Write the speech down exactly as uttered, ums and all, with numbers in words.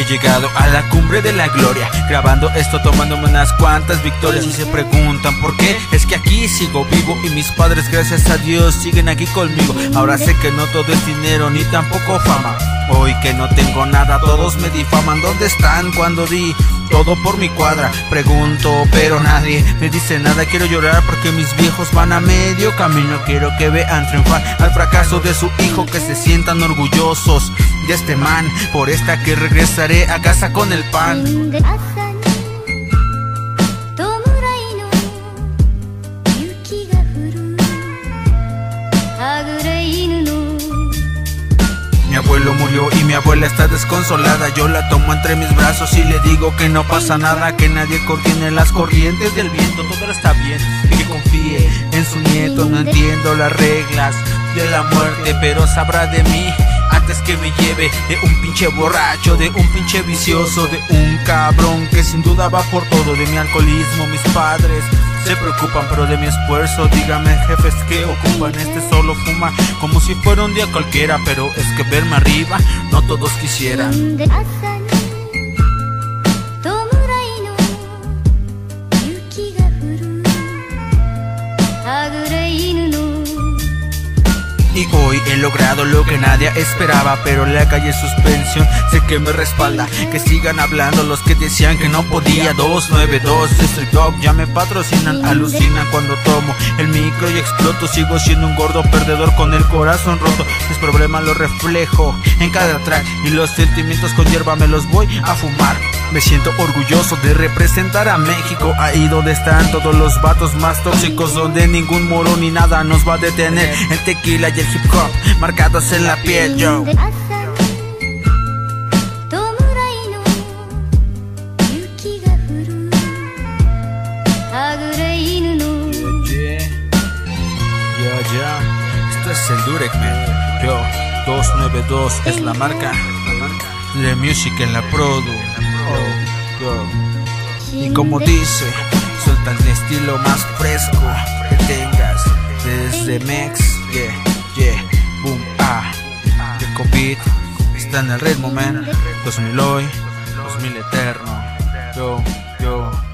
He llegado a la cumbre de la gloria, grabando esto, tomándome unas cuantas victorias. Y se preguntan por qué, es que aquí sigo vivo y mis padres, gracias a Dios, siguen aquí conmigo. Ahora sé que no todo es dinero, ni tampoco fama. Hoy que no tengo nada, todos me difaman. ¿Dónde están cuando di todo por mi cuadra? Pregunto, pero nadie me dice nada. Quiero llorar porque mis viejos van a medio camino. Quiero que vean triunfar al fracaso de su hijo, que se sientan orgullosos de este man. Por esta que regresaré a casa con el pan. Mi abuelo murió y mi abuela está desconsolada. Yo la tomo entre mis brazos y le digo que no pasa nada, que nadie contiene las corrientes del viento. Todo está bien y que confíe en su nieto. No entiendo las reglas de la muerte, pero sabrá de mí antes que me lleve de un pinche borracho, de un pinche vicioso, de un cabrón que sin duda va por todo. De mi alcoholismo mis padres se preocupan, pero de mi esfuerzo, dígame jefes que ocupan. Este solo fuma como si fuera un día cualquiera, pero es que verme arriba no todos quisieran. Y hoy he logrado lo que nadie esperaba, pero la calle suspensión sé que me respalda. Que sigan hablando los que decían que no podía. Dos nueve dos, Street Dog, ya me patrocinan. Alucinan cuando tomo el micro y exploto. Sigo siendo un gordo perdedor con el corazón roto. Mis problemas los reflejo en cada track, y los sentimientos con hierba me los voy a fumar. Me siento orgulloso de representar a México, ahí donde están todos los vatos más tóxicos, donde ningún moro ni nada nos va a detener. El tequila y el hip hop marcados en la piel, yo. Ya, ya, esto es el Durek, man. Yo, dos nueve dos es la marca. The Music en la produ. Oh, oh. Y como dice, suelta el estilo más fresco que tengas. Desde Mex, yeah, yeah, boom, ah. De COVID, está en el ritmo, man. Dos mil hoy, dos mil eterno. Yo, yo.